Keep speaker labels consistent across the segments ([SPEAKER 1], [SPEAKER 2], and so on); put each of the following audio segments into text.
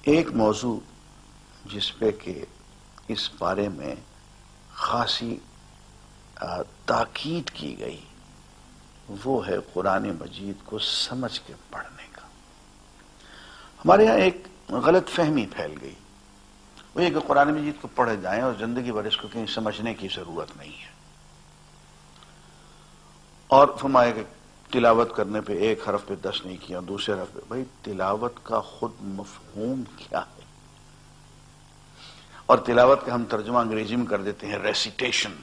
[SPEAKER 1] ایک موضوع جس پہ کہ اس بارے میں خاصی تاکید کی گئی وہ ہے قرآن مجید کو سمجھ کے پڑھنے کا۔ ہمارے ہاں ایک غلط فہمی پھیل گئی، وہ یہ کہ قرآن مجید کو پڑھے جائیں اور زندگی بھر اس کو کہیں سمجھنے کی ضرورت نہیں ہے، اور فرمایا کہ تلاوت کرنے پہ ایک حرف پہ 10 نہیں کیا، دوسرے حرف پہ۔ بھائی تلاوت کا خود مفہوم کیا ہے؟ اور تلاوت کا ہم ترجمہ انگریزی میں کر دیتے ہیں ریسیٹیشن۔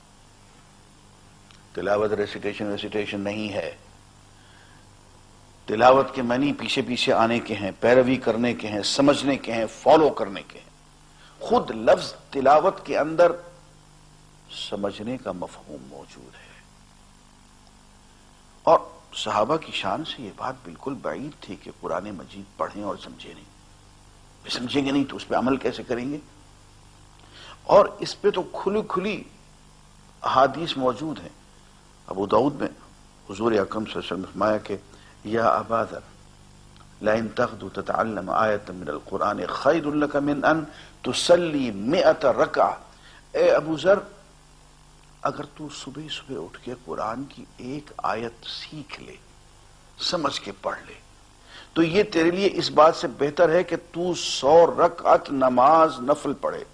[SPEAKER 1] تلاوت ریسیٹیشن نہیں ہے۔ تلاوت کے معنی پیچھے پیچھے آنے کے ہیں، پیروی کرنے کے ہیں، سمجھنے کے ہیں، فالو کرنے کے ہیں۔ خود لفظ تلاوت کے اندر سمجھنے کا مفہوم موجود ہے، اور صحابہ کی شان سے یہ بات بالکل بعید تھی کہ قرآن مجید پڑھیں اور سمجھیں نہیں۔ سمجھیں گے نہیں تو اس پہ عمل کیسے کریں گے؟ اور اس پہ تو کھلی احادیث موجود ہیں۔ ابو داؤد میں حضور اکرم صلی اللہ علیہ وسلم نے فرمایا کہ یا ابا ذر لئن تغدو تتعلم آیۃ من القرآن خیر لک من ان تصلی 100 رکعہ۔ اے ابو ذر، اگر تو صبح صبح اٹھ کے قرآن کی ایک آیت سیکھ لے، سمجھ کے پڑھ لے، تو یہ تیرے لیے اس بات سے بہتر ہے کہ تو 100 رکعت نماز نفل پڑھے۔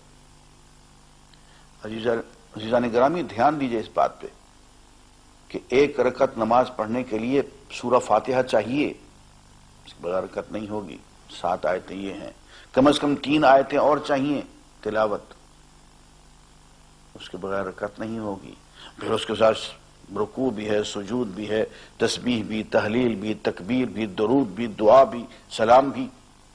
[SPEAKER 1] عزیزان گرامی، دھیان دیجئے اس بات پہ کہ ایک رکعت نماز پڑھنے کے لیے سورہ فاتحہ چاہیے، اس کے بغیر رکعت نہیں ہوگی۔ 7 آیتیں یہ ہیں، کم از کم 3 آیتیں اور چاہیے تلاوت، اس کے بغیر رکعت نہیں ہوگی۔ پھر اس کے ساتھ رکوع بھی ہے، سجود بھی ہے، تسبیح بھی، تحلیل بھی، تکبیر بھی، درود بھی، دعا بھی، سلام بھی۔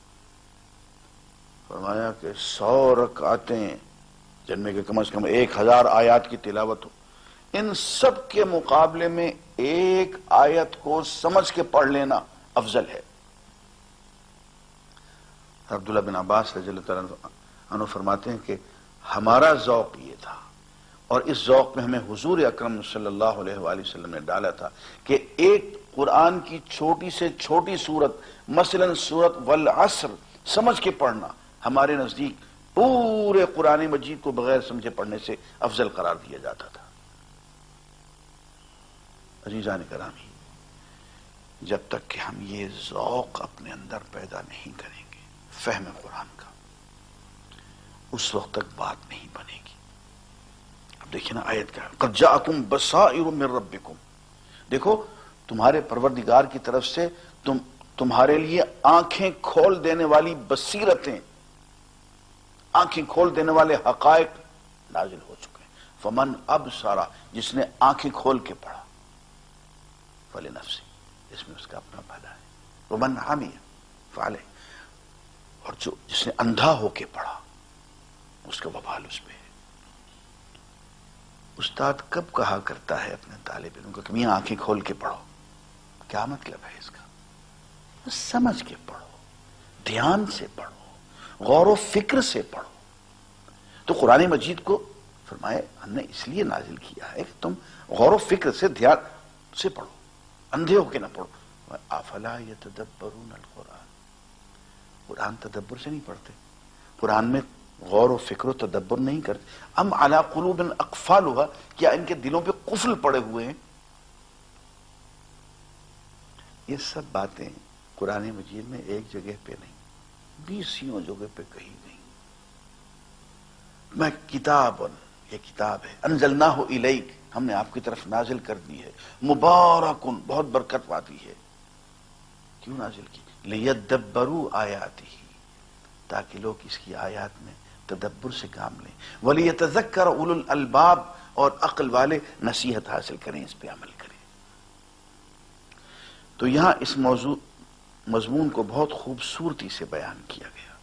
[SPEAKER 1] فرمایا کہ 100 رکعتیں جن میں کہ کم از کم 1000 آیات کی تلاوت ہو، ان سب کے مقابلے میں ایک آیت کو سمجھ کے پڑھ لینا افضل ہے۔ عبداللہ بن عباس رضی اللہ تعالیٰ عنہ فرماتے ہیں کہ ہمارا ذوق یہ تھا، اور اس ذوق میں ہمیں حضور اکرم صلی اللہ علیہ وآلہ وسلم نے ڈالا تھا کہ ایک قرآن کی چھوٹی سے چھوٹی سورت، مثلا سورت والعصر سمجھ کے پڑھنا ہمارے نزدیک پورے قرآن مجید کو بغیر سمجھے پڑھنے سے افضل قرار دیا جاتا تھا۔ عزیزان گرامی، جب تک کہ ہم یہ ذوق اپنے اندر پیدا نہیں کریں گے فہم قرآن کا، اس وقت تک بات نہیں بنے گی۔ اب دیکھیں نا آیت کا، قد جاءکم بصائر من ربکم، دیکھو تمہارے پروردگار کی طرف سے تمہارے لیے آنکھیں کھول دینے والی بصیرتیں، آنکھیں کھول دینے والے حقائق نازل ہو چکے ہیں۔ فمن ابصر، جس نے آنکھیں کھول کے پڑھا، فلنفسہ، اس میں اس کا اپنا بھلا ہے، ومن عمی فعلیہ، اور جس نے اندھا ہو کے پڑھا اس کا وبال اس پہ ہے۔ استاد کب کہا کرتا ہے اپنے طالب علم کو کہ میاں آنکھیں کھول کے پڑھو؟ کیا مطلب ہے اس کا؟ سمجھ کے پڑھو، دھیان سے پڑھو، غور و فکر سے پڑھو۔ تو قرآن مجید کو فرمائے ہم نے اس لیے نازل کیا ہے کہ تم غور و فکر سے، دھیان سے پڑھو، اندھے ہو کے نہ پڑھو۔ افلا یتدبرون القرآن، قرآن تدبر سے نہیں پڑھتے، قرآن میں غور و فکر و تدبر نہیں کرتے۔ ام علی قلوب اقفالها، کیا ان کے دلوں پہ قفل پڑے ہوئے ہیں؟ یہ سب باتیں قرآن مجید میں ایک جگہ پہ نہیں، 20 جگہ پہ کہی گئی۔ میں کتاب، یہ کتاب ہے، انزلناہ الیک، ہم نے آپ کی طرف نازل کر دی ہے، مبارکن، بہت برکت والی ہے۔ کیوں نازل کی؟ لیدبروا آیاتہ، تاکہ لوگ اس کی آیات میں تدبر سے کام لیں، ولیتذکر اولو الالباب، اور عقل والے نصیحت حاصل کریں، اس پہ عمل کریں۔ تو یہاں اس مضمون کو بہت خوبصورتی سے بیان کیا گیا۔